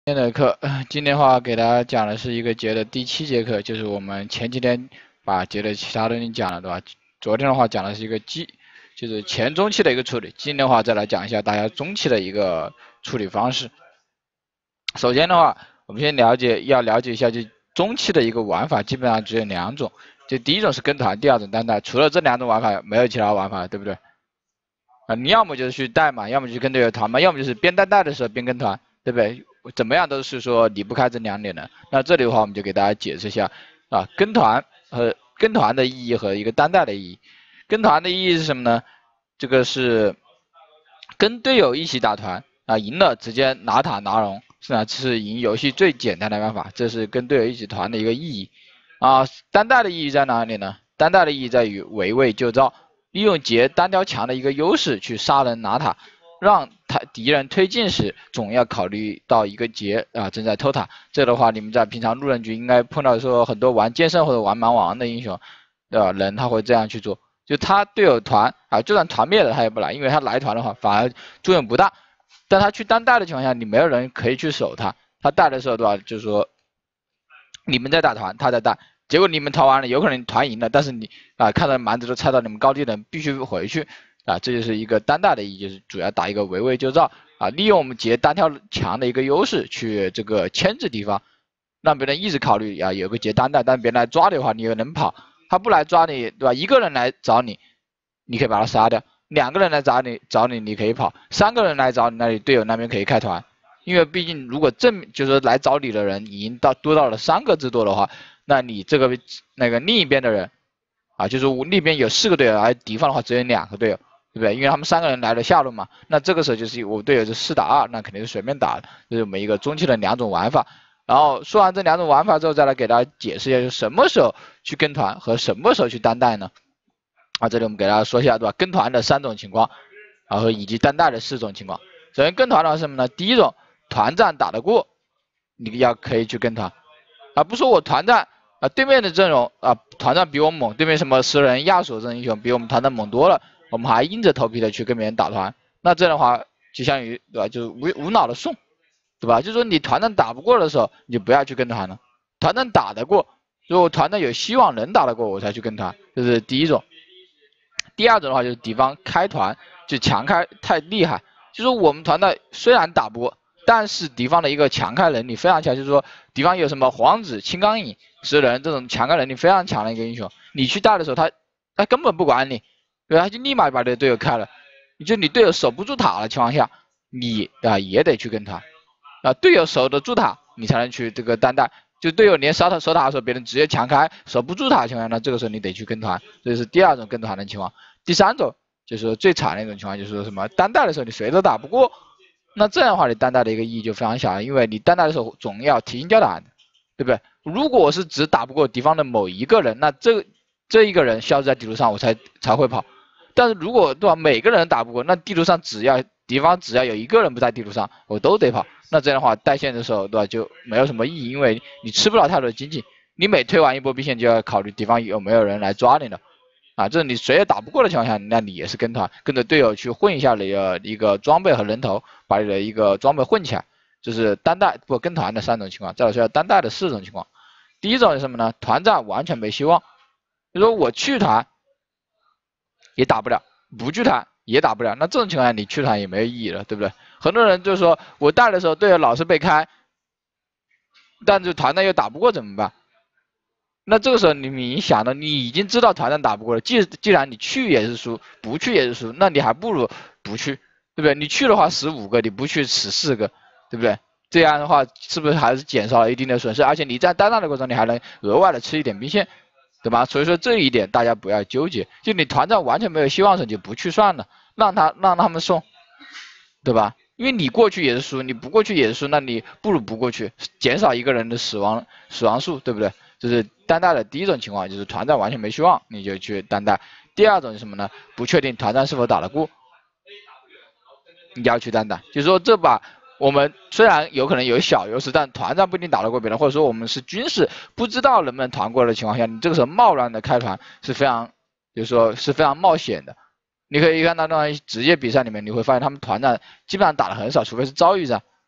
今天的课，今天的话给大家讲的是一个节的第7节课，就是我们前几天把节的其他东西讲了，对吧？昨天的话讲的是一个就是前中期的一个处理，今天的话再来讲一下大家中期的一个处理方式。首先的话，我们先要了解一下，就中期的一个玩法，基本上只有2种，就第一种是跟团，第2种单带，除了这2种玩法，没有其他玩法，对不对？你要么就是去带嘛，要么就是跟队友团嘛，要么就是边带的时候边跟团，对不对？怎么样都是说离不开这2点的。那这里的话，我们就给大家解释一下跟团的意义和一个单带的意义。跟团的意义是什么呢？这个是跟队友一起打团赢了直接拿塔拿龙，是赢游戏最简单的办法，这是跟队友一起团的一个意义单带的意义在哪里呢？单带的意义在于围魏救赵。利用劫单挑强的一个优势去杀人拿塔，让敌人推进时总要考虑到一个劫正在偷塔。这的话，你们在平常路人局应该碰到说很多玩剑圣或者玩蛮王的英雄人，他会这样去做。就他队友团就算团灭了他也不来，因为他来团的话反而作用不大。但他去单带的情况下，你没有人可以去守他。他带的时候对吧？就是说你们在打团，他在带。结果你们团完了，有可能团赢了，但是你看到蛮子都猜到你们高地人必须回去这就是一个单带的意义，就是主要打一个围魏救赵利用我们劫单挑强的一个优势去这个牵制敌方，让别人一直考虑有个劫单带，但别人来抓你的话，你又能跑，他不来抓你，对吧？一个人来找你，你可以把他杀掉；2个人来找你，你可以跑；3个人来找你，那你队友那边可以开团。因为毕竟如果就是来找你的人已经多到了3个之多的话，那你这个另一边的人就是我那边有4个队友，而敌方的话只有2个队友，对不对？因为他们3个人来了下路嘛，那这个时候就是我队友是4打2，那肯定是随便打的，这是我们一个中期的2种玩法。然后说完这2种玩法之后，再来给大家解释一下，就是什么时候去跟团和什么时候去单带呢？这里我们给大家说一下，对吧？跟团的3种情况，和以及单带的4种情况。首先跟团的话是什么呢？第一种，团战打得过，你可以去跟团不说我团战对面的阵容团战比我猛，对面什么10人亚索这种英雄比我们团战猛多了，我们还硬着头皮的去跟别人打团，那这样的话就相当于对吧，就是无脑的送，对吧？就是说你团战打不过的时候，你就不要去跟团了，团战打得过，如果团战有希望能打得过，我才去跟团，这是第一种。第2种的话就是敌方开团就强开太厉害，就是我们团队虽然打不过，但是敌方的一个强开能力非常强，就是说敌方有什么皇子、青钢影、10人这种强开能力非常强的一个英雄，你去带的时候他根本不管你，对吧？他就立马把你的队友开了，你队友守不住塔的情况下，你也得去跟团队友守得住塔，你才能去这个单带。就队友连守塔的时候，别人直接强开守不住塔的情况下，那这个时候你得去跟团，这是第2种跟团的情况。第3种就是最惨的一种情况，就是说什么单带的时候你谁都打不过，那这样的话你单带的一个意义就非常小了，因为你单带的时候总要提心吊胆的，对不对？如果我是只打不过敌方的某一个人，那这一个人消失在地图上我才会跑，但是如果对吧每个人打不过，那地图上敌方只要有一个人不在地图上，我都得跑。那这样的话带线的时候，对吧，就没有什么意义，因为你吃不了太多的经济，你每推完一波 B 线就要考虑敌方有没有人来抓你了。这你谁也打不过的情况下，那你也是跟团，跟着队友去混一下你的一个装备和人头，把你的一个装备混起来，这是单带不跟团的3种情况。再来说单带的4种情况。第一种是什么呢？团战完全没希望，就说我去团也打不了，不去团也打不了，那这种情况下你去团也没有意义了，对不对？很多人就说我带的时候队友老是被开，但是团战又打不过怎么办？那这个时候你想的，你已经知道团战打不过了，既然你去也是输，不去也是输，那你还不如不去，对不对？你去的话15个，你不去14个，对不对？这样的话是不是还是减少了一定的损失？而且你在单战的过程中，你还能额外的吃一点兵线，对吧？所以说这一点大家不要纠结，就你团战完全没有希望时，你就不去算了，让他们送，对吧？因为你过去也是输，你不过去也是输，那你不如不过去，减少一个人的死亡数，对不对？这是单带的第一种情况，就是团战完全没希望，你就去单带。第2种是什么呢？不确定团战是否打得过，你要去单带。就是说这把我们虽然有可能有小优势，但团战不一定打得过别人，或者说我们是军事不知道能不能团过的情况下，你这个时候贸然的开团是非常，就是说是非常冒险的。你可以看到那种职业比赛里面，你会发现他们团战基本上打的很少，除非是遭遇战。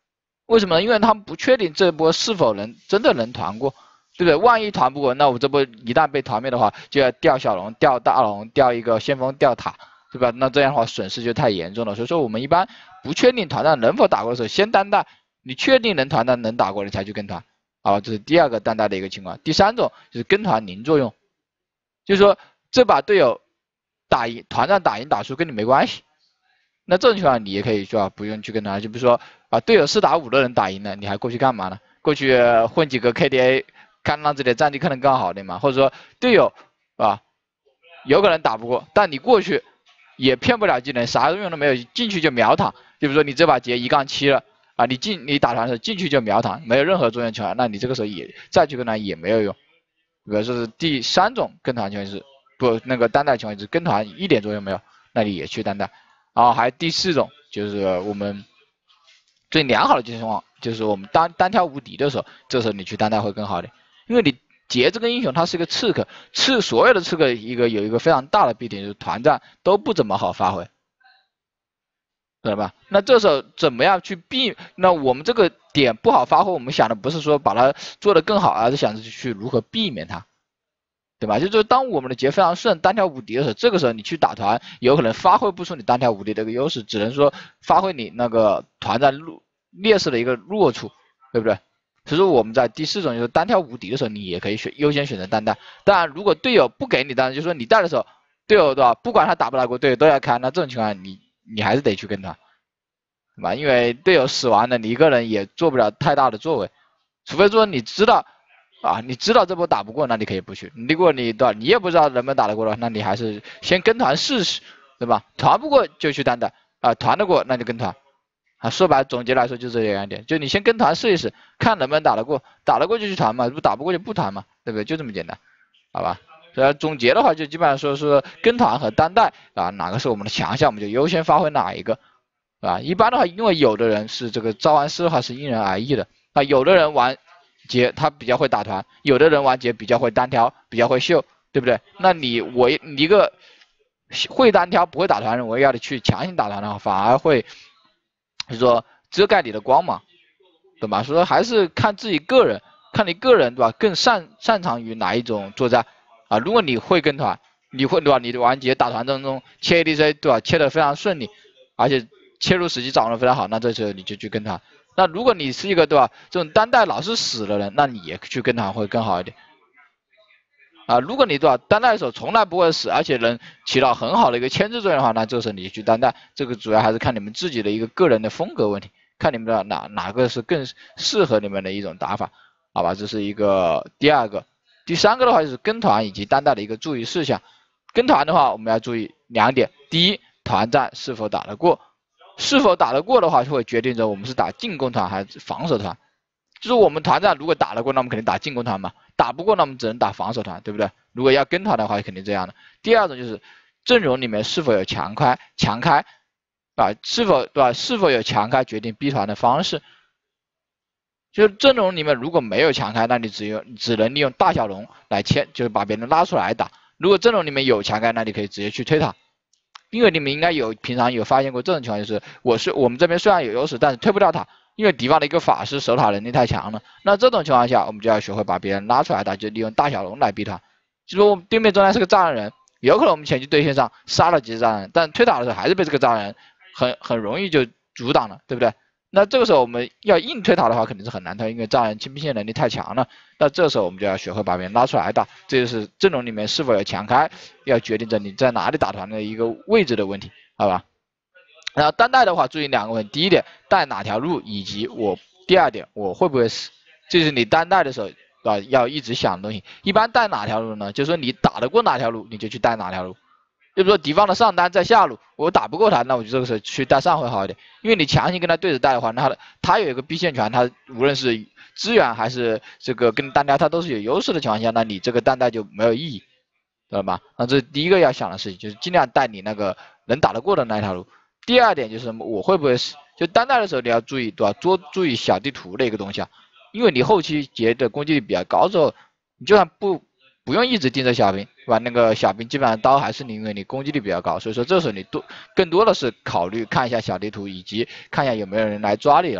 为什么呢？因为他们不确定这波是否真的能团过，对不对？万一团不过，那我这波一旦被团灭的话，就要掉小龙、掉大龙、掉一个先锋、掉塔，对吧？那这样的话损失就太严重了。所以说我们一般不确定团战能否打过的时候，先单带，你确定能团战能打过，你才去跟团。好，这是第二个单带的一个情况。第三种就是跟团零作用，就是说这把队友团战打赢打输跟你没关系。那这种情况你也可以说不用去跟团，就比如说队友4打5都能打赢了，你还过去干嘛呢？过去混几个 KDA， 看让自己的战绩可能更好点嘛，或者说队友有可能打不过，但你过去也骗不了技能，啥用都没有，进去就秒躺。就比如说你这把劫1-7了你打团的时候进去就秒躺，没有任何作用情况，那你这个时候也再去跟团也没有用。比如说是第3种跟团情况是那个单带情况是跟团一点作用没有，那你也去单带。然后还有第4种就是我们最良好的情况，就是我们单挑无敌的时候，这时候你去单带会更好点，因为你劫这个英雄他是一个刺客，所有的刺客有一个非常大的弊点，就是团战都不怎么好发挥，知道吧？那这时候怎么样去那我们这个点不好发挥，我们想的不是说把它做得更好，而是想着去如何避免它。对吧？就是当我们的劫非常顺，单挑无敌的时候，这个时候你去打团，有可能发挥不出你单挑无敌的一个优势，只能说发挥你那个团战劣势的一个弱处，对不对？所以说我们在第4种就是单挑无敌的时候，你也可以优先选择单带。当然，如果队友不给你单，就是说你带的时候，队友对吧？不管他打不打过，队友都要开，那这种情况你还是得去跟团，对吧？因为队友死完了，你一个人也做不了太大的作为，除非说你知道。你知道这波打不过，那你可以不去。如果你也不知道能不能打得过的话，那你还是先跟团试试，对吧？团不过就去单带，团得过那就跟团。说白了，总结来说就这两点，就你先跟团试一试，看能不能打得过，打得过就去团嘛，打不过就不团嘛，对不对？就这么简单，好吧？总结的话，就基本上说是跟团和单带哪个是我们的强项，我们就优先发挥哪一个，一般的话，因为有的人是这个召唤师的话是因人而异的，有的人玩劫他比较会打团，有的人玩劫比较会单挑，比较会秀，对不对？那你一个会单挑不会打团的人，我要你去强行打团的话，反而会就是说遮盖你的光芒，对吧？所以说还是看自己个人，看你个人对吧？更擅长于哪一种作战如果你会跟团，你会对吧？你的玩劫打团当中切 ADC 对吧？切得非常顺利，而且切入时机掌握得非常好，那这时候你就去跟团。那如果你是一个对吧，这种单带老是死的人，那你也去跟团会更好一点。如果你对吧，单带手从来不会死，而且能起到很好的一个牵制作用的话，那这时候你去单带，这个主要还是看你们自己的一个个人的风格问题，看你们的哪个是更适合你们的一种打法，好吧？这是一个第2个。第3个的话就是跟团以及单带的一个注意事项。跟团的话，我们要注意2点：第一，团战是否打得过。是否打得过的话，就会决定着我们是打进攻团还是防守团。就是我们团战如果打得过，那我们肯定打进攻团嘛；打不过，那我们只能打防守团，对不对？如果要跟团的话，肯定这样的。第2种就是阵容里面是否有强开，是否有强开决定逼团的方式。就是阵容里面如果没有强开，那你只能利用大小龙来就是把别人拉出来打。如果阵容里面有强开，那你可以直接去推塔。因为你们应该平常有发现过这种情况，就是我们这边虽然有优势，但是推不掉塔，因为敌方的一个法师守塔能力太强了。那这种情况下，我们就要学会把别人拉出来打，就利用大小龙来逼团。就说我们对面中间是个炸弹人，有可能我们前期对线上杀了几只炸弹人，但推塔的时候还是被这个炸弹人很容易就阻挡了，对不对？那这个时候我们要硬推塔的话，肯定是很难推，因为炸弹人清兵线能力太强了。那这时候我们就要学会把别人拉出来打，这就是阵容里面是否有强开，要决定着你在哪里打团的一个位置的问题，好吧？然后单带的话，注意2个问题：第一点，带哪条路，以及第2点，我会不会死？这是你单带的时候要一直想的东西。一般带哪条路呢？就是说你打得过哪条路，你就去带哪条路。就比如说敌方的上单在下路，我打不过他，那我就这个时候去带上会好一点。因为你强行跟他对着带的话，那他有一个逼线权，他无论是资源还是这个跟单挑，他都是有优势的情况下，那你这个单带就没有意义，知道吧？那这是第一个要想的事情，就是尽量带你那个能打得过的那条路。第2点就是我会不会死？就单带的时候你要注意，对吧？多注意小地图的一个东西因为你后期劫的攻击力比较高之后，你就算不用一直盯着小兵，对吧？那个小兵基本上刀还是你，因为你攻击力比较高，所以说这时候你更多的是考虑看一下小地图，以及看一下有没有人来抓你了，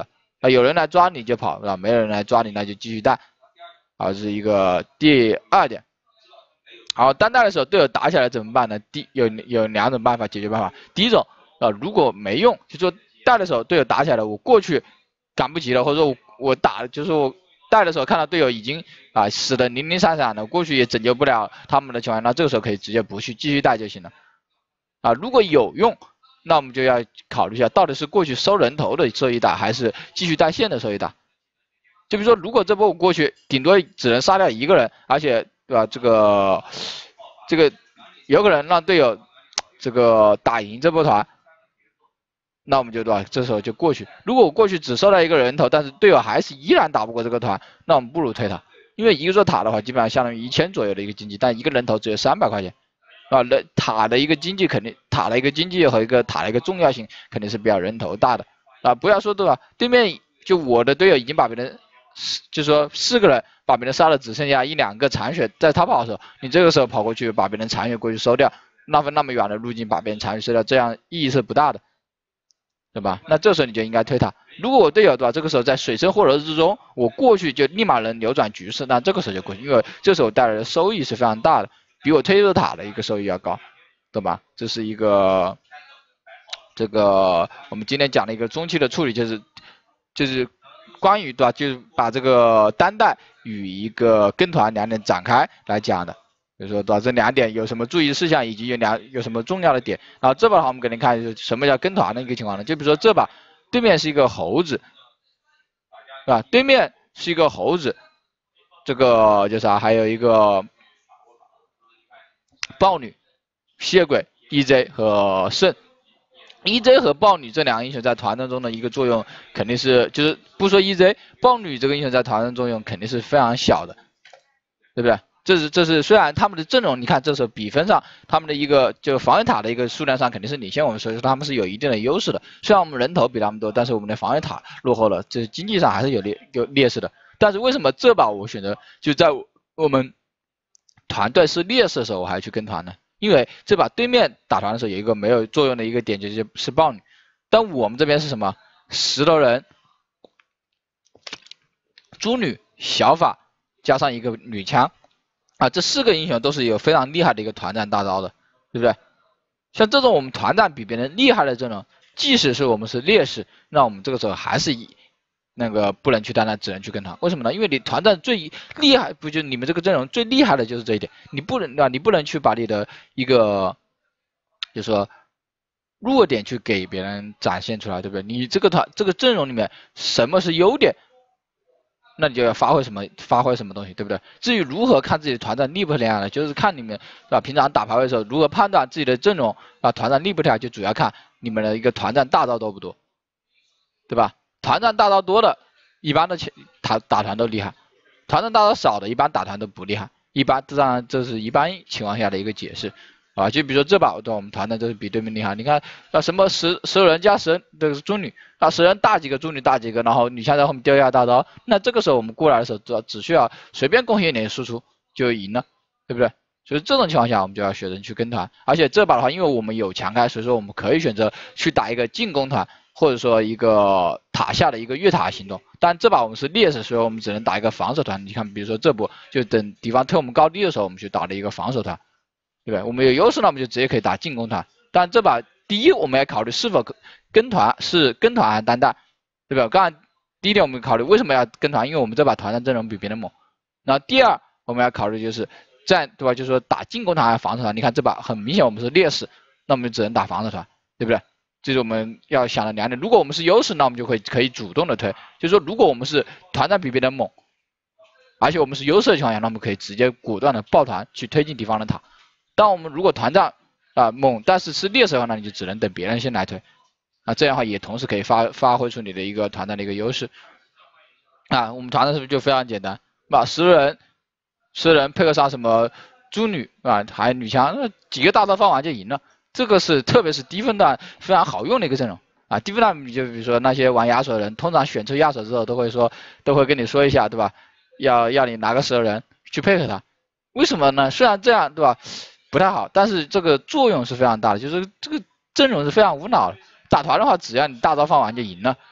有人来抓你就跑，是吧？没有人来抓你，那就继续带。好，这是一个第2点。好，单带的时候队友打起来怎么办呢？有2种办法解决办法。第一种如果没用，就说带的时候队友打起来了，我过去赶不及了，或者说我打就是我带的时候看到队友已经死得零零散散的，过去也拯救不了他们的情况下，那这个时候可以直接不去继续带就行了。如果有用，那我们就要考虑一下，到底是过去收人头的时候一打，还是继续带线的时候一打。就比如说，如果这波我过去顶多只能杀掉1个人，而且对吧？这个有可能让队友这个打赢这波团，那我们就对吧？这时候就过去。如果我过去只收到1个人头，但是队友还是依然打不过这个团，那我们不如推塔，因为一座塔的话，基本上相当于1000左右的一个经济，但1个人头只有300块钱，塔的一个经济肯定，塔的一个经济和塔的一个重要性肯定是比较人头大的不要说对吧？对面就我的队友已经把别人。就是说4个人把别人杀了，只剩下1、2个残血，在他跑的时候，你这个时候跑过去把别人残血过去收掉，浪费那么远的路径把别人残血收掉，这样意义是不大的，对吧？那这时候你就应该推塔。如果我队友对吧，这个时候在水深火热之中，我过去就立马能扭转局势，那这个时候就过去，因为这时候带来的收益是非常大的，比我推入塔的一个收益要高，对吧？这是一个这个我们今天讲的一个中期的处理，就是关于对吧，就是把这个单带与一个跟团2点展开来讲的，比如说对吧，这2点有什么注意事项，以及有什么重要的点。然后这把的话，我们给您看什么叫跟团的一个情况呢？就比如说这把对面是一个猴子，是吧？对面是一个猴子，这个叫啥？还有一个豹女、吸血鬼、EJ 和圣。EJ 和豹女这2个英雄在团战中的一个作用，肯定是就是不说 EJ， 豹女这个英雄在团战作用肯定是非常小的，对不对？这是虽然他们的阵容，你看这时候比分上，他们的一个就防御塔的一个数量上肯定是领先我们，所以说他们是有一定的优势的。虽然我们人头比他们多，但是我们的防御塔落后了，这经济上还是有劣势的。但是为什么这把我选择就在我们团队是劣势的时候，我还去跟团呢？因为这把对面打团的时候有一个没有作用的一个点，就是豹女，但我们这边是什么？石头人、猪女、小法加上一个女枪这4个英雄都是有非常厉害的一个团战大招的，对不对？像这种我们团战比别人厉害的阵容，即使是我们是劣势，那我们这个时候还是不能去单单，只能去跟团。为什么呢？因为你团战最厉害，不就你们这个阵容最厉害的就是这一点，你不能去把你的一个就是说弱点去给别人展现出来，对不对？你这个阵容里面什么是优点，那你就要发挥什么东西，对不对？至于如何看自己的团战厉不厉害呢？就是看你们是吧？平常打排位的时候如何判断自己的阵容团战厉不厉害，就主要看你们的一个团战大招多不多，对吧？团战大招多的，一般的打团都厉害；团战大招少的，一般打团都不厉害。一般当然这是一般情况下的一个解释就比如说这把对我们团战就是比对面厉害。你看什么十人加10这个是猪女10人大几个猪女大几个，然后女枪在后面丢一下大招，那这个时候我们过来的时候只需要随便贡献一点输出就赢了，对不对？所以这种情况下我们就要选择去跟团，而且这把的话，因为我们有强开，所以说我们可以选择去打一个进攻团。或者说一个塔下的一个越塔行动，但这把我们是劣势，所以我们只能打一个防守团。你看，比如说这波就等敌方推我们高低的时候，我们去打了一个防守团，对不对？我们有优势呢，我们就直接可以打进攻团。但这把第一，我们要考虑是否跟团还是单带，对吧？刚才第一点我们考虑为什么要跟团，因为我们这把团战阵容比别人猛。然后第二，我们要考虑就是对吧？就是说打进攻团还是防守团。你看这把很明显我们是劣势，那我们就只能打防守团，对不对？这是我们要想的2点。如果我们是优势，那我们就可以主动的推。就是说，如果我们是团战比别人猛，而且我们是优势的情况下，那我们可以直接果断的抱团去推进敌方的塔。当我们如果团战猛，但是劣势的话，那你就只能等别人先来推。这样的话也同时可以发挥出你的一个团战的一个优势。我们团战是不是就非常简单？10人配合上什么猪女还有女枪，那几个大招放完就赢了。这个是特别是低分段非常好用的一个阵容低分段就比如说那些玩亚索的人，通常选出亚索之后都会跟你说一下，对吧？要你拿个10人去配合他，为什么呢？虽然这样对吧不太好，但是这个作用是非常大的，就是这个阵容是非常无脑的。打团的话，只要你大招放完就赢了，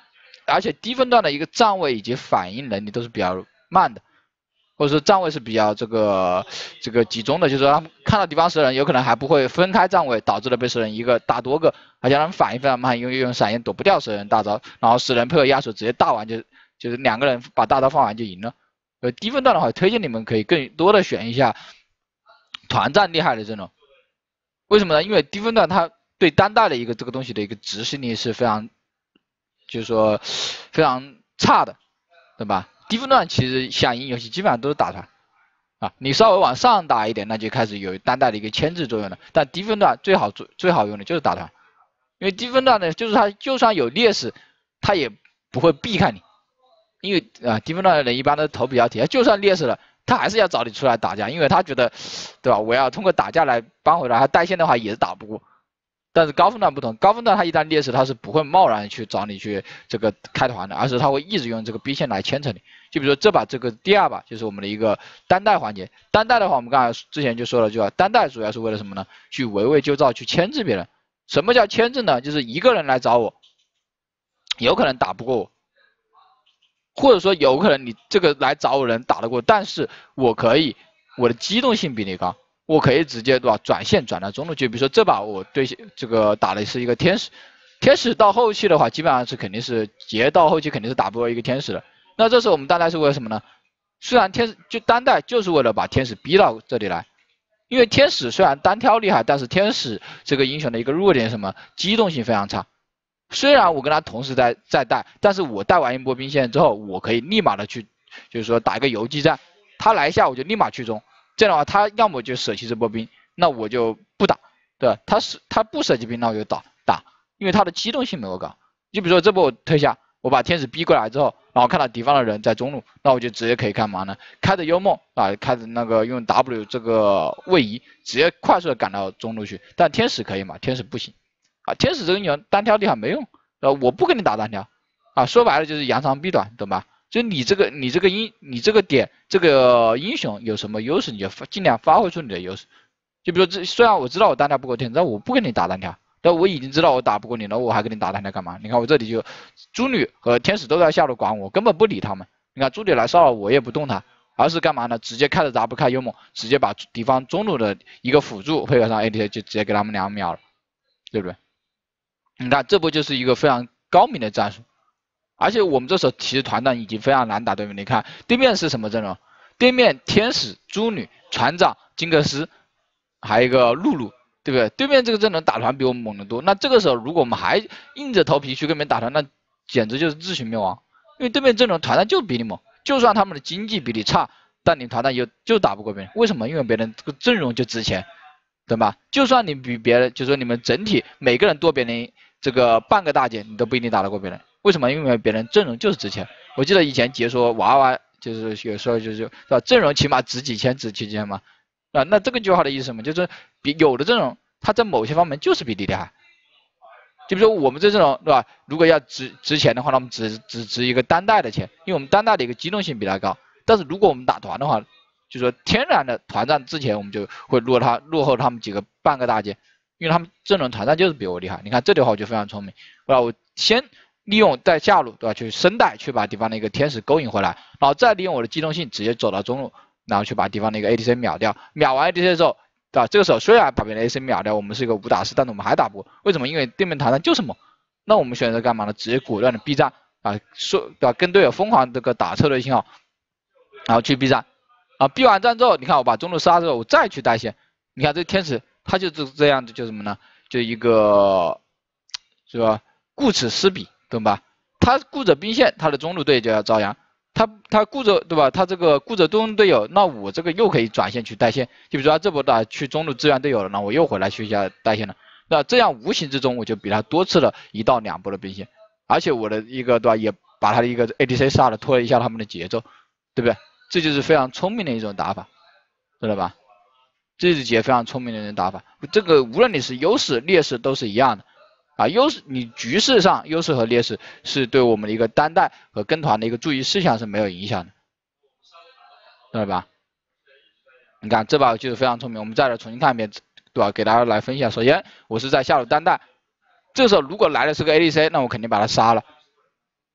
而且低分段的一个站位以及反应能力都是比较慢的，或者说站位是比较这个集中的，就是说他们看到敌方10人，有可能还不会分开站位，导致了被10人一个打多个，而且他们反应非常慢，因为用闪焰躲不掉10人大招，然后10人配合压手直接大完就是2个人把大招放完就赢了。低分段的话，推荐你们可以更多的选一下团战厉害的阵容。为什么呢？因为低分段它对单带的一个这个东西的一个执行力是非常，就是说非常差的，对吧？低分段其实像赢游戏基本上都是打团啊，你稍微往上打一点，那就开始有单带的一个牵制作用了。但低分段最好用的就是打团，因为低分段呢，就是他就算有劣势，他也不会避开你。因为低分段的人一般都头比较铁，就算劣势了，他还是要找你出来打架，因为他觉得，对吧？我要通过打架来扳回来，他带线的话也是打不过。但是高分段不同，高分段他一旦劣势，他是不会贸然去找你去这个开团的，而是他会一直用这个 B 线来牵扯你。就比如说这把这个第2把就是我们的一个单带环节，单带的话我们刚才之前就说了，就单带主要是为了什么呢？去围魏救赵，去牵制别人。什么叫牵制呢？就是一个人来找我，有可能打不过我。或者说有可能你这个来找我人打得过，但是我的机动性比你高，我可以直接对吧转线转到中路去。比如说这把我对这个打的是一个天使，天使到后期的话，基本上是肯定是劫到后期肯定是打不过一个天使的。那这时候我们单带是为了什么呢？虽然天使就单带就是为了把天使逼到这里来，因为天使虽然单挑厉害，但是天使这个英雄的一个弱点是什么？机动性非常差。虽然我跟他同时在带，但是我带完一波兵线之后，我可以立马的去，就是说打一个游击战，他来一下我就立马去中，这样的话他要么就舍弃这波兵，那我就不打，对吧？他不舍弃兵，那我就打，因为他的机动性没有高。就比如说这波我退下，我把天使逼过来之后，然后看到敌方的人在中路，那我就直接可以干嘛呢？开着幽梦啊，开着那个用 W 这个位移，直接快速的赶到中路去。但天使可以吗？天使不行。啊，天使这个英雄单挑厉害没用，我不跟你打单挑，啊，说白了就是扬长避短，懂吧？就你这个点，这个英雄有什么优势，你就尽量发挥出你的优势。就比如说虽然我知道我单挑不过天使，但我不跟你打单挑，但我已经知道我打不过你了，我还跟你打单挑干嘛？你看我这里就猪女和天使都在下路管我，根本不理他们。你看猪女来骚扰我也不动他，而是干嘛呢？直接开着 W 开幽梦，直接把敌方中路的一个辅助配合上 AD 就直接给他们2秒了，对不对？你看这不就是一个非常高明的战术，而且我们这时候其实团战已经非常难打对面。你看对面是什么阵容？对面天使、猪女、船长、金克斯，还有一个露露，对不对？对面这个阵容打团比我们猛得多。那这个时候如果我们还硬着头皮去跟别人打团，那简直就是自取灭亡。因为对面阵容团战就比你猛，就算他们的经济比你差，但你团战就打不过别人。为什么？因为别人这个阵容就值钱。对吧？就算你比别人，就说你们整体每个人多别人这个半个大件，你都不一定打得过别人。为什么？因为别人阵容就是值钱。我记得以前解说娃娃，就是有时候是吧，阵容起码值几千嘛。啊，那这个句话的意思什么？就是比有的阵容，它在某些方面就是比你厉害。就比如说我们这阵容，对吧？如果要值钱的话，那我们只值一个单带的钱，因为我们单带的一个机动性比它高。但是如果我们打团的话，就说天然的团战之前我们就会落后他们几个半个大件，因为他们阵容团战就是比我厉害。你看这里的话我就非常聪明，对吧？我先利用在下路，对吧？去深带去把敌方的一个天使勾引回来，然后再利用我的机动性直接走到中路，然后去把敌方的一个 ADC 秒掉。秒完 ADC 之后，对吧？这个时候虽然把别人 ADC 秒掉，我们是一个5打4，但是我们还打不过。为什么？因为对面团战就是猛。那我们选择干嘛呢？直接果断的逼战啊，对吧？跟队友疯狂这个打策略信号，然后去逼战。啊，逼完战之后，你看我把中路杀之后，我再去带线，你看这天使他就是这样子，就什么呢？就一个是吧？顾此失彼，懂吧？他顾着兵线，他的中路队就要遭殃。他顾着对吧？他这个顾着中路队友，那我这个又可以转线去带线。就比如说他这波打去中路支援队友了，那我又回来去一下带线了。那这样无形之中我就比他多吃了1到2波的兵线，而且我的一个对吧，也把他的一个 ADC 杀了，拖了一下他们的节奏，对不对？这就是非常聪明的一种打法，知道吧？这是非常聪明的一种打法。这个无论你是优势劣势都是一样的啊。你局势上优势和劣势是对我们的一个单带和跟团的一个注意事项是没有影响的，知道吧？你看这把就是非常聪明。我们再来重新看一遍，对吧？给大家来分析一下。首先我是在下路单带，这时候如果来的是个 ADC，那我肯定把他杀了。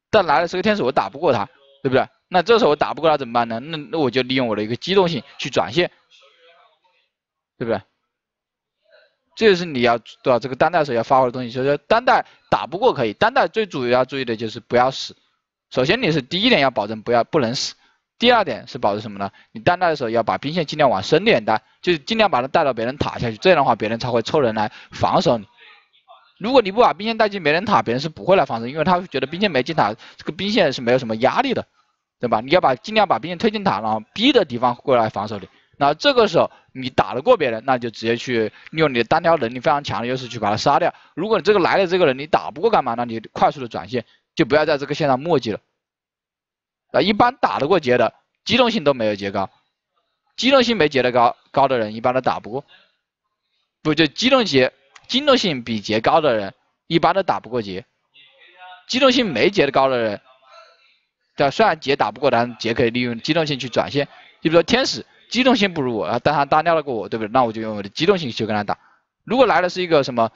但来了是个天使，我打不过他，对不对？那这时候我打不过他怎么办呢？那我就利用我的一个机动性去转线，对不对？这就是你要对吧？这个单带时候要发挥的东西，就是说单带打不过可以，单带最主要要注意的就是不要死。首先你是第一点要保证不能死，第二点是保证什么呢？你单带的时候要把兵线尽量往深点带，就是尽量把它带到别人塔下去，这样的话别人才会凑人来防守你。如果你不把兵线带进别人塔，别人是不会来防守，因为他会觉得兵线没进塔，这个兵线是没有什么压力的，对吧？你要尽量把兵线推进塔，然后逼着敌方过来防守你。那这个时候你打得过别人，那就直接去利用你的单挑能力非常强的优势去把他杀掉。如果你这个来的这个人你打不过干嘛？那你快速的转线，就不要在这个线上墨迹了。一般打得过劫的机动性都没有劫高，机动性没劫的高的人一般都打不过。不就机动性比劫高的人一般都打不过劫，机动性没劫的高的人，对，虽然劫打不过，但劫可以利用机动性去转线。就比如说天使机动性不如我，但他单挑得过我，对不对？那我就用我的机动性去跟他打。如果来的是一个什么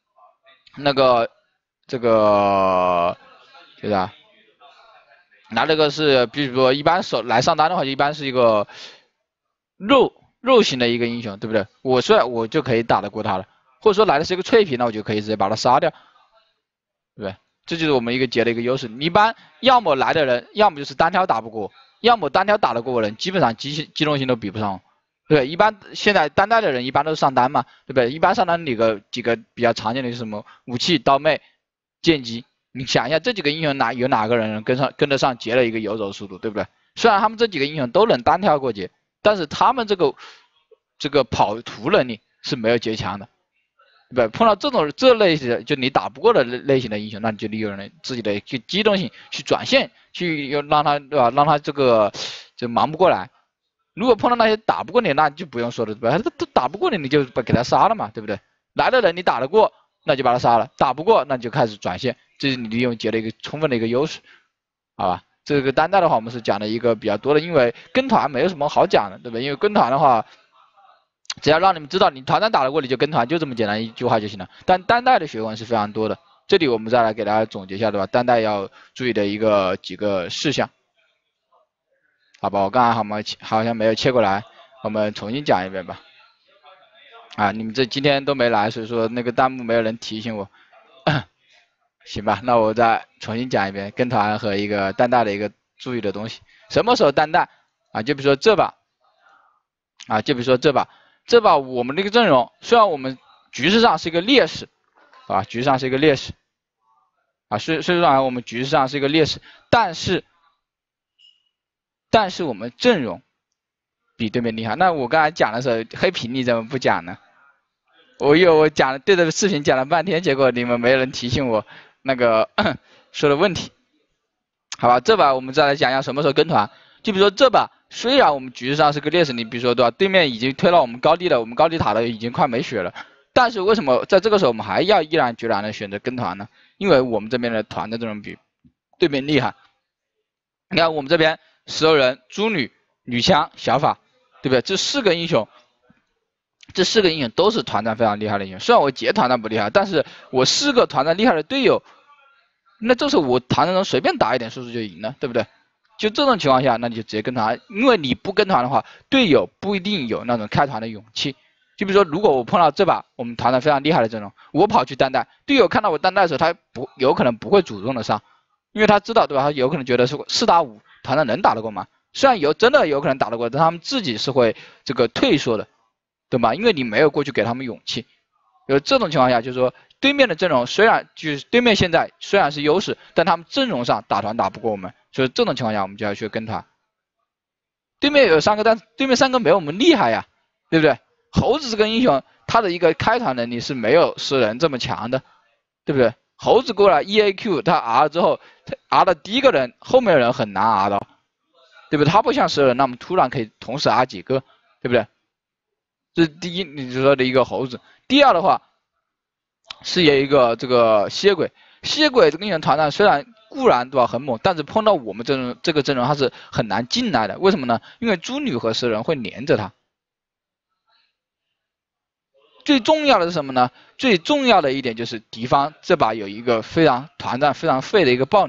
这个就是啊，来了个是比如说一般来上单的话，一般是一个肉型的一个英雄，对不对？我就可以打得过他了，或者说来的是一个脆皮，那我就可以直接把他杀掉，对不对？这就是我们一个劫的一个优势。你一般要么来的人，要么就是单挑打不过，要么单挑打得过的人，基本上机动性都比不上。对，一般现在单带的人一般都是上单嘛，对不对？一般上单几个比较常见的是什么武器、刀妹、剑姬。你想一下，这几个英雄有哪个人能跟得上劫的一个游走速度，对不对？虽然他们这几个英雄都能单挑过劫，但是他们这个跑图能力是没有劫强的。对，碰到这类型的，就你打不过的类型的英雄，那你就利用自己的机动性去转线，去让他对吧？让他就忙不过来。如果碰到那些打不过你，那就不用说了，对吧？他都打不过你，你就给他杀了嘛，对不对？来的人你打得过，那就把他杀了；打不过，那就开始转线，这是你利用劫的一个充分的一个优势，好吧？这个单带的话，我们是讲的一个比较多的，因为跟团没有什么好讲的，对不对？因为跟团的话。只要让你们知道你团战打得过你就跟团，就这么简单一句话就行了。但单带的学问是非常多的，这里我们再来给大家总结一下，对吧？单带要注意的几个事项，好吧？我刚才好像没有切过来，我们重新讲一遍吧。啊，你们今天都没来，所以说那个弹幕没有人提醒我，行吧？那我再重新讲一遍跟团和一个单带的一个注意的东西。什么时候单带啊？就比如说这把，啊，就比如说这把我们这个阵容，虽然我们局势上是一个劣势，啊，局势上是一个劣势，啊，虽然我们局势上是一个劣势，但是我们阵容比对面厉害。那我刚才讲的时候，黑屏你怎么不讲呢？我讲对着视频讲了半天，结果你们没人提醒我那个说的问题，好吧？这把我们再来讲一下什么时候跟团。就比如说这把，虽然我们局势上是个劣势，你比如说对吧？对面已经推到我们高地了，我们高地塔的已经快没血了，但是为什么在这个时候我们还要毅然决然的选择跟团呢？因为我们这边的团的阵容比对面厉害。你看我们这边石头人、猪女、女枪、小法，对不对？这四个英雄都是团战非常厉害的英雄。虽然我劫团战不厉害，但是我4个团战厉害的队友，那这时候我团战中随便打一点输出就赢了，对不对？就这种情况下，那你就直接跟团，因为你不跟团的话，队友不一定有那种开团的勇气。就比如说，如果我碰到这把我们团的非常厉害的阵容，我跑去单带，队友看到我单带的时候，他有可能不会主动的上，因为他知道对吧？他有可能觉得是4打5团战能打得过吗？虽然真的有可能打得过，但他们自己是会这个退缩的，对吧？因为你没有过去给他们勇气。有这种情况下，就是说对面的阵容对面现在虽然是优势，但他们阵容上打团打不过我们。所以这种情况下，我们就要去跟团。对面有3个，但对面3个没有我们厉害呀，对不对？猴子这个英雄，他的一个开团能力是没有食人这么强的，对不对？猴子过来 EAQ， 他 R 之后，他 R 的第一个人，后面的人很难 R 到，对不对？他不像食人那么突然可以同时 R 几个，对不对？这是第一，你说的一个猴子。第二的话，是有一个这个蝎鬼这个英雄团战虽然固然对吧很猛，但是碰到我们这个阵容他是很难进来的。为什么呢？因为猪女和食人会连着他。最重要的是什么呢？最重要的一点就是敌方这把有一个团战非常废的一个豹女，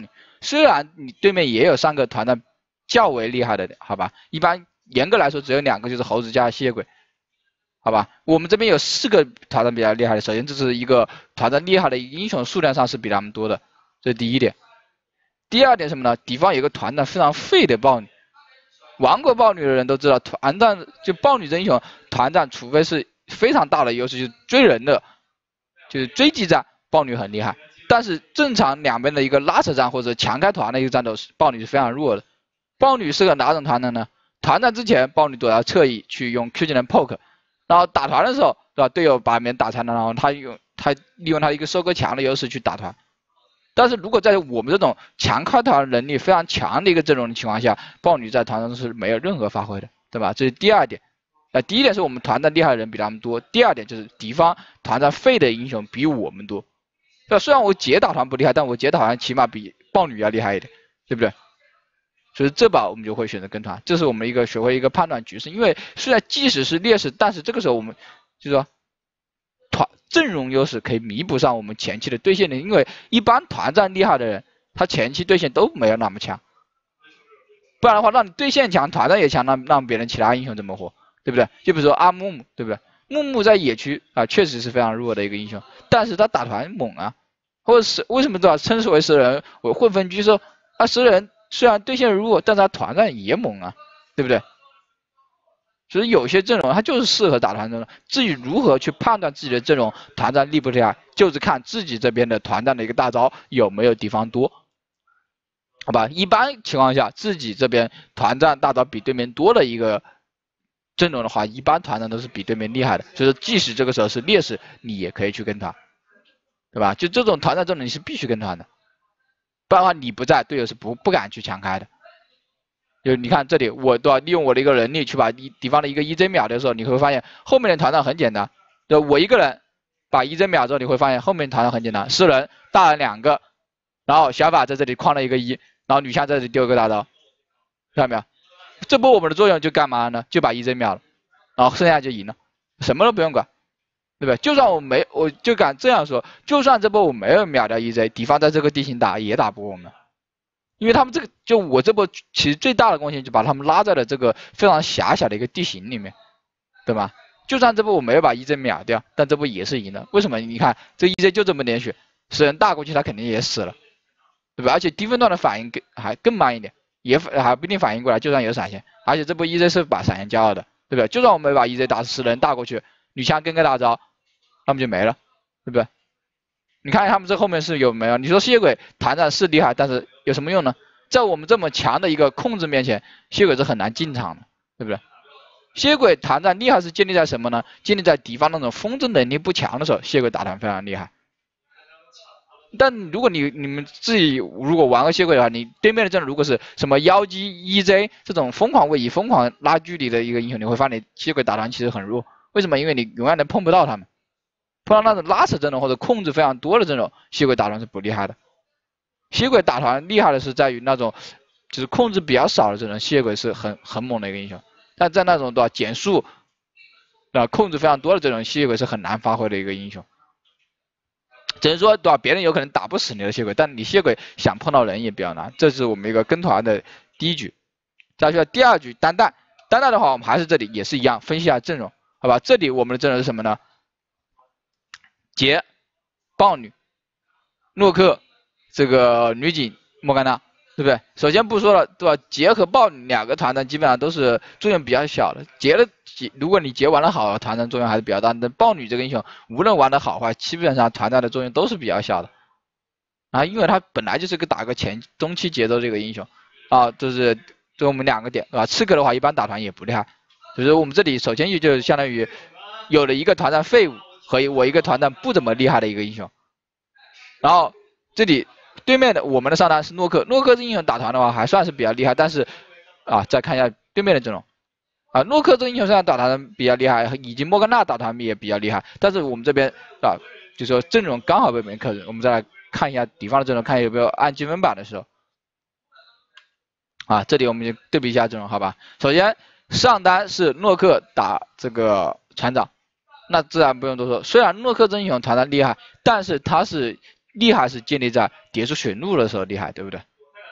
虽然你对面也有3个团战较为厉害的，好吧？一般严格来说只有2个，就是猴子加吸血鬼，好吧？我们这边有4个团战比较厉害的。首先这是一个团战厉害的英雄数量上是比他们多的，这是第一点。第二点什么呢？敌方有个团战非常废的豹女，玩过豹女的人都知道，团战就豹女这英雄团战，除非是非常大的优势，就是追人的，就是追击战，豹女很厉害。但是正常两边的一个拉扯战或者强开团的一个战斗，豹女是非常弱的。豹女适合哪种团战呢？团战之前，豹女躲到侧翼去用 Q 技能 poke， 然后打团的时候，对吧？队友把别人打残了，然后他利用他一个收割墙的优势去打团。但是如果在我们这种强开团能力非常强的一个阵容的情况下，豹女在团战中是没有任何发挥的，对吧？这是第二点。第一点是我们团战厉害的人比他们多，第二点就是敌方团战废的英雄比我们多。对吧？虽然我姐打团不厉害，但我姐打团起码比豹女要厉害一点，对不对？所以这把我们就会选择跟团，这是我们一个学会一个判断局势。因为虽然即使是劣势，但是这个时候我们就是说阵容优势可以弥补上我们前期的对线的，因为一般团战厉害的人，他前期对线都没有那么强，不然的话让你对线强，团战也强，让别人其他英雄怎么活，对不对？就比如说阿木木，对不对？木木在野区啊确实是非常弱的一个英雄，但是他打团猛啊，或者是为什么称之为食人？我混分居说啊，食人虽然对线弱，但是他团战也猛啊，对不对？所以有些阵容它就是适合打团战的。至于如何去判断自己的阵容团战厉不厉害，就是看自己这边的团战的一个大招有没有敌方多，好吧？一般情况下，自己这边团战大招比对面多的一个阵容的话，一般团战都是比对面厉害的。所以说，即使这个时候是劣势，你也可以去跟团，对吧？就这种团战阵容你是必须跟团的，不然的话你不在，队友是不敢去强开的。就你看这里，我对吧？利用我的一个能力去把敌方的一个 EZ 秒的时候，你会发现后面的团战很简单。对，我一个人把 EZ 秒之后，你会发现后面团战很简单，食人大人2个，然后小法在这里框了一个1，然后女枪在这里丢一个大招，看到没有？这波我们的作用就干嘛呢？就把 EZ 秒了，然后剩下就赢了，什么都不用管，对吧？就算我就敢这样说，就算这波我没有秒掉 EZ， 敌方在这个地形打也打不过我们。因为他们这个就我这波其实最大的贡献就把他们拉在了这个非常狭小的一个地形里面，对吧？就算这波我没有把 EZ 秒掉，但这波也是赢的。为什么？你看这 EZ 就这么点血，食人大过去他肯定也死了，对吧？而且低分段的反应还更慢一点，还不一定反应过来，就算有闪现，而且这波 EZ 是把闪现交了的，对不对？就算我没把 EZ 打死，食人大过去，女枪跟个大招，他们就没了，对不对？你看他们这后面是有没有？你说吸血鬼团战是厉害，但是有什么用呢？在我们这么强的一个控制面前，吸血鬼是很难进场的，对不对？吸血鬼团战厉害是建立在什么呢？建立在敌方那种风筝能力不强的时候，吸血鬼打团非常厉害。但如果你们自己如果玩过吸血鬼的话，你对面的阵容如果是什么妖姬、EZ 这种疯狂位移、疯狂拉距离的一个英雄，你会发现吸血鬼打团其实很弱。为什么？因为你永远都碰不到他们。碰到那种拉扯阵容或者控制非常多的阵容，吸血鬼打团是不厉害的。吸血鬼打团厉害的是在于那种就是控制比较少的阵容，吸血鬼是很猛的一个英雄。但在那种对吧减速控制非常多的阵容，吸血鬼是很难发挥的一个英雄。只能说对吧，别人有可能打不死你的吸血鬼，但你吸血鬼想碰到人也比较难。这是我们一个跟团的第一局。再去第二局单带的话，我们还是这里也是一样分析一下阵容，好吧？这里我们的阵容是什么呢？杰、豹女、诺克、这个女警、莫甘娜，对不对？首先不说了，对吧？杰和豹女2个团战基本上都是作用比较小的。如果你杰玩的好，团战作用还是比较大的。但豹女这个英雄，无论玩的好坏，基本上团战的作用都是比较小的。啊，因为他本来就是打个中期节奏这个英雄，啊，这我们2个点，对吧？刺客的话一般打团也不厉害，就是我们这里首先就相当于有了一个团战废物。和我一个团战不怎么厉害的一个英雄，然后这里对面的我们的上单是诺克，诺克这英雄打团的话还算是比较厉害，但是再看一下对面的阵容，诺克这英雄虽然打团比较厉害，以及莫甘娜打团也比较厉害，但是我们这边就说阵容刚好被别人克制。我们再来看一下敌方的阵容，看有没有按积分板的时候，这里我们就对比一下阵容，好吧？首先上单是诺克打这个船长。那自然不用多说，虽然诺克这英雄团战厉害，但是他是厉害是建立在叠出血怒的时候厉害，对不对？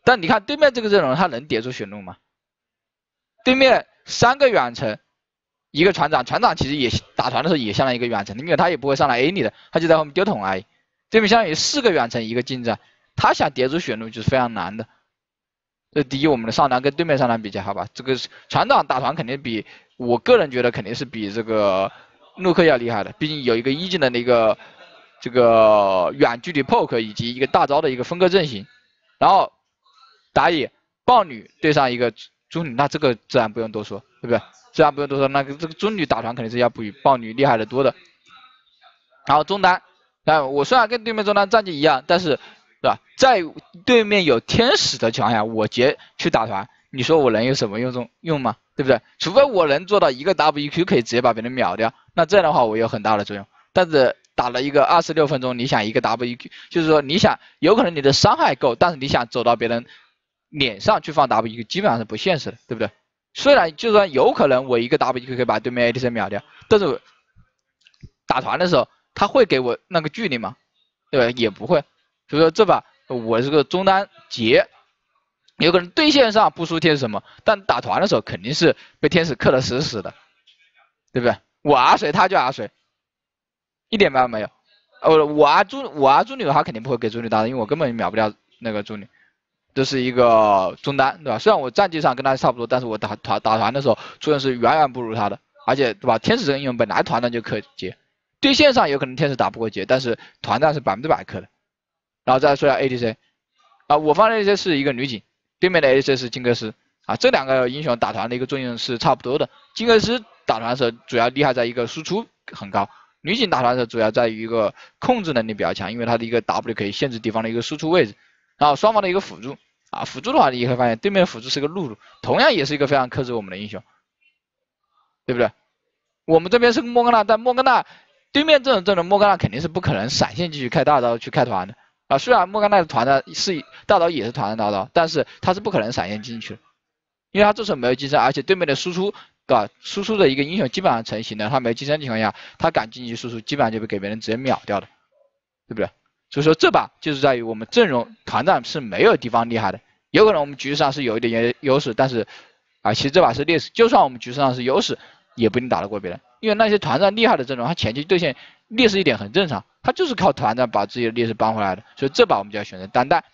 但你看对面这个阵容，他能叠出血路吗？对面3个远程，一个船长，船长其实也打团的时候也相当于一个远程，因为他也不会上来 A 你的，他就在后面丢桶而已。对面相当于4个远程一个近战，他想叠出血路就是非常难的。这第一，我们的上单跟对面上单比较好吧？这个船长打团肯定比我个人觉得肯定是比这个陆克要厉害的，毕竟有一个1技能的一个这个远距离 poke 以及一个大招的一个分割阵型，然后打野豹女对上一个猪女，那这个自然不用多说，对不对？自然不用多说，那个这个猪女打团肯定是要比豹女厉害的多的。然后中单，我虽然跟对面中单战绩一样，但是对吧？在对面有天使的情况下，我直接去打团，你说我能有什么用吗？对不对？除非我能做到一个 WQ 可以直接把别人秒掉，那这样的话我有很大的作用。但是打了一个26分钟，你想一个 WQ， 就是说你想有可能你的伤害够，但是你想走到别人脸上去放 WQ， 基本上是不现实的，对不对？虽然就算有可能我一个 WQ 可以把对面 ADC 秒掉，但是打团的时候他会给我那个距离吗？对吧？也不会。所以说这把我这个中单劫，有可能对线上不输天使什么，但打团的时候肯定是被天使克得死死的，对不对？我R谁他就R谁，一点办法没有。我R猪女的话肯定不会给猪女打的，因为我根本秒不掉那个猪女。这是一个中单，对吧？虽然我战绩上跟他差不多，但是我打团的时候出现是远远不如他的，而且对吧？天使这个英雄本来团战就克劫，对线上有可能天使打不过劫，但是团战是100%克的。然后再说一下 ADC， 我方的 ADC 是一个女警，对面的 ADC 是金克斯，这2个英雄打团的一个作用是差不多的。金克斯打团的时候主要厉害在一个输出很高，女警打团的时候主要在于一个控制能力比较强，因为它的一个 W 可以限制敌方的一个输出位置。然后双方的一个辅助，辅助的话你会发现对面的辅助是个露露，同样也是一个非常克制我们的英雄，对不对？我们这边是个莫甘娜，但莫甘娜对面这种莫甘娜肯定是不可能闪现继续开大招去开团的。虽然莫甘娜的团呢是大招也是团的大招，但是他是不可能闪现进去的，因为他这时候没有金身，而且对面的输出，对吧？输出的一个英雄基本上成型的，他没有金身的情况下，他敢进去输出，基本上就被给别人直接秒掉的，对不对？所以说这把就是在于我们阵容团战是没有敌方厉害的，有可能我们局势上是有一点优势，但是其实这把是劣势，就算我们局势上是优势，也不一定打得过别人，因为那些团战厉害的阵容，他前期对线劣势一点很正常，他就是靠团战把自己的劣势扳回来的，所以这把我们就要选择单带。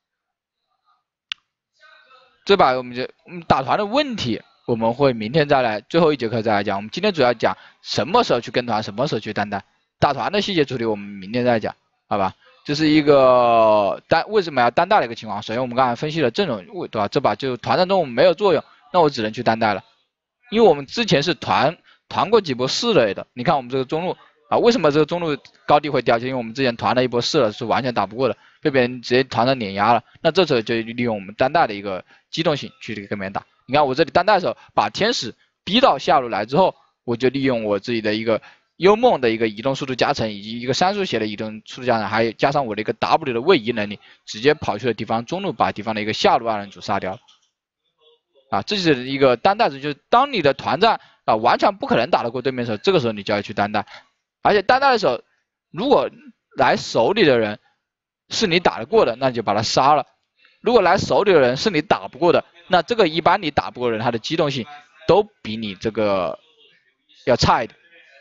这把我们就打团的问题，我们会明天再来最后一节课再来讲。我们今天主要讲什么时候去跟团，什么时候去单带。打团的细节处理我们明天再讲，好吧？这是一个为什么要单带的一个情况。首先我们刚才分析了阵容，对吧？这把就团战中我们没有作用，那我只能去单带了，因为我们之前是团过几波4类的。你看我们这个中路为什么这个中路高地会掉？就因为我们之前团了一波4了，是完全打不过的，被别人直接团战碾压了。那这时候就利用我们单带的一个机动性去跟别人打。你看我这里单带的时候，把天使逼到下路来之后，我就利用我自己的一个幽梦的一个移动速度加成，以及一个3速血的移动速度加成，还有加上我的一个 W 的位移能力，直接跑去了敌方中路，把敌方的一个下路2人组杀掉了。这就是一个单带子，就是当你的团战完全不可能打得过对面的时候，这个时候你就要去单带。而且单带的时候，如果来守你的人是你打得过的，那你就把他杀了；如果来守你的人是你打不过的，那这个一般你打不过的人，他的机动性都比你这个要差一点，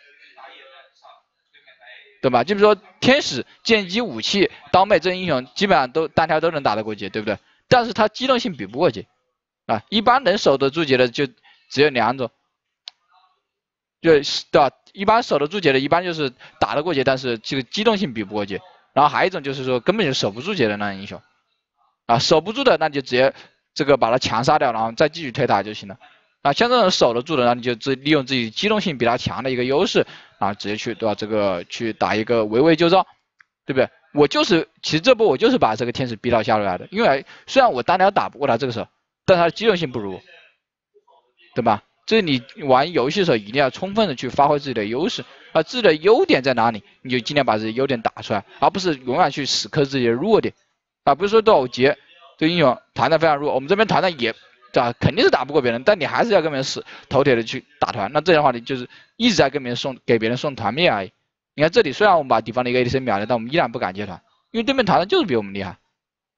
对吧？就比如说天使、剑姬、武器、刀妹这些英雄，基本上都单挑都能打得过劫，对不对？但是他机动性比不过劫一般能守得住劫的就只有2种，对吧？一般守得住劫的，一般就是打得过劫，但是这个机动性比不过劫。然后还有一种就是说根本就守不住劫的那种英雄，守不住的那就直接这个把他强杀掉，然后再继续推塔就行了。像这种守得住的，那你就利用自己机动性比他强的一个优势直接去对吧？这个去打一个围魏救赵，对不对？其实这波我就是把这个天使逼到下路来的，因为虽然我单挑打不过他这个时候，但他的机动性不如我，对吧？这你玩游戏的时候一定要充分的去发挥自己的优势，自己的优点在哪里，你就尽量把自己的优点打出来，而不是永远去死磕自己的弱点。不是说多少劫这英雄团战非常弱，我们这边团战也肯定是打不过别人，但你还是要跟别人死头铁的去打团，那这样的话你就是一直在给别人送团灭而已。你看这里虽然我们把敌方的一个 ADC 秒了，但我们依然不敢接团，因为对面团战就是比我们厉害。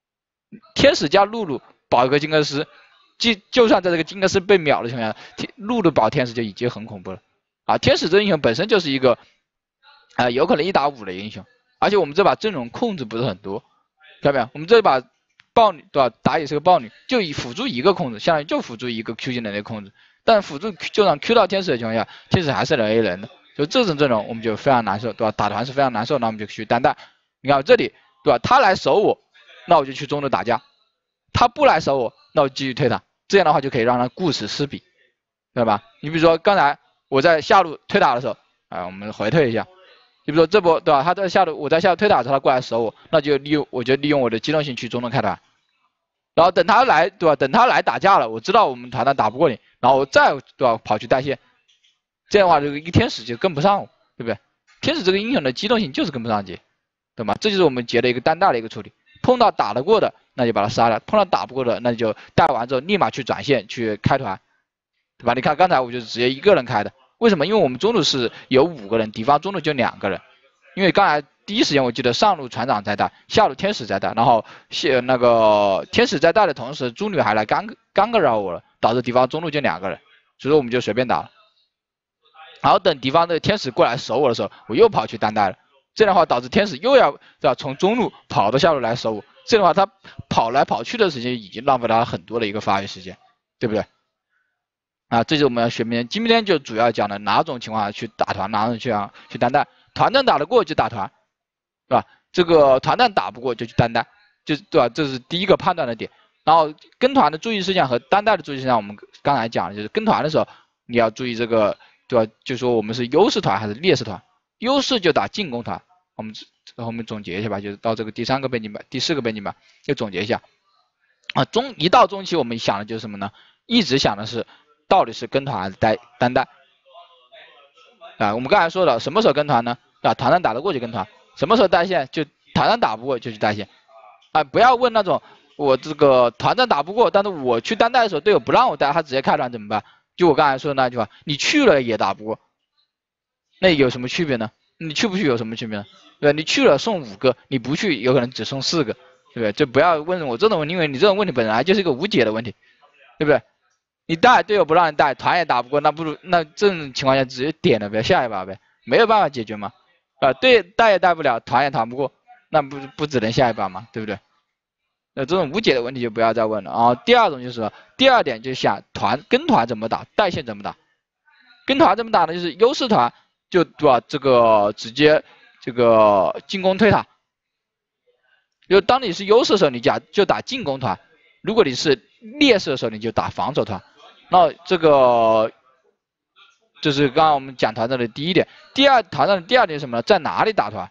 天使加露露保一个金克斯，就算在这个金克斯被秒的情况下，露露保天使就已经很恐怖了啊！天使这英雄本身就是一个有可能1打5的英雄，而且我们这把阵容控制不是很多，看到没有？我们这把豹女对吧？打野是个豹女，就以辅助一个控制，相当于就辅助一个 Q 技能的控制，但辅助就算 Q 到天使的情况下，天使还是能 A 人的，就这种阵容我们就非常难受，对吧？打团是非常难受，那我们就去单带。你看我这里对吧？他来守我，那我就去中路打架；他不来守我，那我继续推他。这样的话就可以让他顾此失彼，对吧？你比如说刚才我在下路推打的时候，我们回退一下。就比如说这波对吧？他在下路，我在下路推打的时候，他过来守我，那就我就利用我的机动性去中路开团，然后等他来对吧？等他来打架了，我知道我们团战打不过你，然后我再对吧跑去带线，这样的话这个一天使就跟不上我，对不对？天使这个英雄的机动性就是跟不上杰，对吗？这就是我们杰的一个单大的一个处理。碰到打得过的，那就把他杀了；碰到打不过的，那就带完之后立马去转线去开团，对吧？你看刚才我就是直接一个人开的。为什么？因为我们中路是有5个人，敌方中路就2个人。因为刚才第一时间我记得上路船长在带，下路天使在带，然后那个天使在带的同时，猪女还来干扰我了，导致敌方中路就2个人，所以说我们就随便打了。然后等敌方的天使过来守我的时候，我又跑去单带了，这样的话导致天使又要对吧从中路跑到下路来守我，这样的话他跑来跑去的时间已经浪费了很多的一个发育时间，对不对？啊，这就是我们要学明天。今天就主要讲的哪种情况下去打团，哪种情况去单带。团战打得过就打团，是吧？这个团战打不过就去单带，就对吧？这是第一个判断的点。然后跟团的注意事项和单带的注意事项，我们刚才讲的就是跟团的时候你要注意这个，对吧？就说我们是优势团还是劣势团。优势就打进攻团。我们总结一下吧，就是到这个第3个背景板、第4个背景板就总结一下。一到中期我们想的就是什么呢？一直想的是。到底是跟团还是单带？我们刚才说了，什么时候跟团呢？团战打得过就跟团，什么时候带线？就团战打不过就去带线。不要问那种我这个团战打不过，但是我去单带的时候队友不让我带，他直接开团怎么办？就我刚才说的那句话，你去了也打不过，那有什么区别呢？你去不去有什么区别呢？对吧？你去了送5个，你不去有可能只送4个，对不对？就不要问我这种问题，因为你这种问题本来就是一个无解的问题，对不对？你带队友不让你带，团也打不过，那这种情况下直接点了呗，下一把呗，没有办法解决吗？对，带也带不了，团也团不过，那不只能下一把吗？对不对？那这种无解的问题就不要再问了啊。第二种就是说，第2点就是想跟团怎么打，带线怎么打。跟团怎么打呢？就是优势团就对吧？这个直接这个进攻推塔，就当你是优势的时候，你就打进攻团；如果你是劣势的时候，你就打防守团。那这个就是刚刚我们讲团战的第1点。团战的第2点是什么呢？在哪里打团？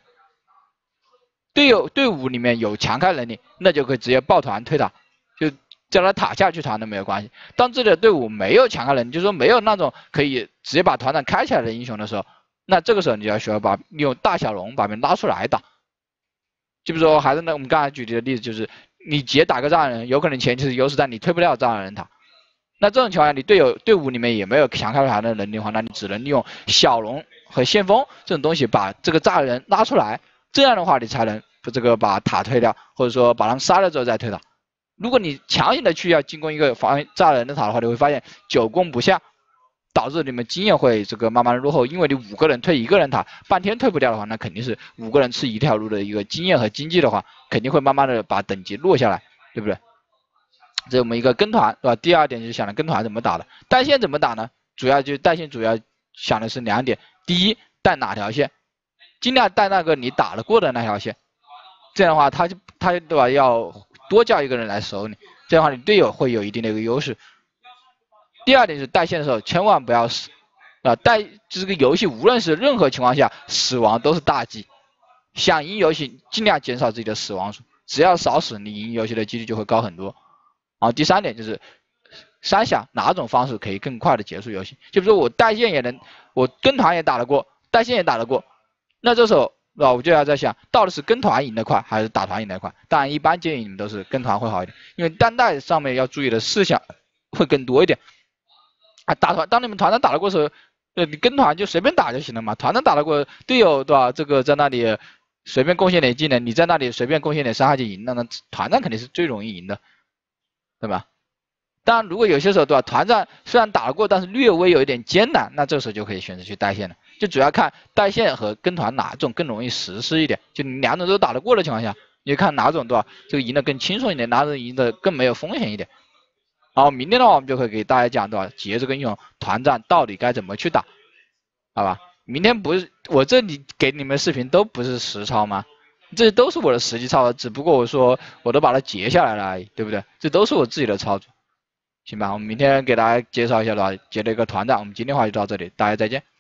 队伍里面有强开能力，那就可以直接抱团推塔，就叫他塔下去团都没有关系。当这里的队伍没有强开能力，就是说没有那种可以直接把团战开起来的英雄的时候，那这个时候你就要需要利用大小龙把别人拉出来打。就比如说还是我们刚才举的例子，就是你直接打个障碍人，有可能前期是优势，但你推不了障碍人塔。那这种情况下，你队伍里面也没有强开团的能力的话，那你只能利用小龙和先锋这种东西把这个炸人拉出来，这样的话你才能把塔推掉，或者说把他们杀了之后再推塔。如果你强行的去要进攻一个炸人的塔的话，你会发现久攻不下，导致你们经验会慢慢的落后，因为你5个人推1个人塔，半天推不掉的话，那肯定是5个人吃一条路的一个经验和经济的话，肯定会慢慢的把等级落下来，对不对？这是我们一个跟团，对吧？第2点就是想着跟团怎么打的，带线怎么打呢？带线主要想的是2点，第一，带哪条线，尽量带那个你打得过的那条线，这样的话他对吧？要多叫一个人来守你，这样的话你队友会有一定的一个优势。第2点是带线的时候千万不要死，这个游戏无论是任何情况下死亡都是大忌，想赢游戏尽量减少自己的死亡数，只要少死，你赢游戏的几率就会高很多。然后第3点就是想哪种方式可以更快的结束游戏，就比如说我带线也能，我跟团也打得过，带线也打得过，那这时候我就要在想，到底是跟团赢得快还是打团赢得快？当然一般建议你们都是跟团会好一点，因为单带上面要注意的事项会更多一点。当你们团战打得过的时候，你跟团就随便打就行了嘛，团战打得过队友对吧？这个在那里随便贡献点技能，你在那里随便贡献点伤害就赢了，那团战肯定是最容易赢的，对吧？当然，如果有些时候对吧，团战虽然打得过，但是略微有一点艰难，那这时候就可以选择去带线了。就主要看带线和跟团哪种更容易实施一点。就你两种都打得过的情况下，你就看哪种对吧，就赢得更轻松一点，哪种赢得更没有风险一点。好，明天的话我们就会给大家讲对吧，杰这个英雄团战到底该怎么去打，好吧？明天不是我这里给你们视频都不是实操吗？这都是我的实际操作，只不过我说我都把它截下来了而已，对不对？这都是我自己的操作。行吧，我们明天给大家介绍一下的话，接了一个团战，我们今天的话就到这里，大家再见。